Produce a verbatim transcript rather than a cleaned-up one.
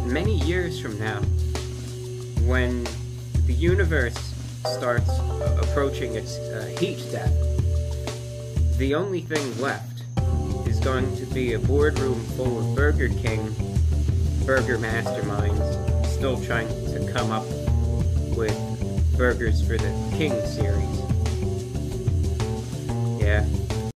many years from now, when the universe starts approaching its uh, heat death, the only thing left is going to be a boardroom full of Burger King burger masterminds still trying to come up with burgers for the King series. Yeah.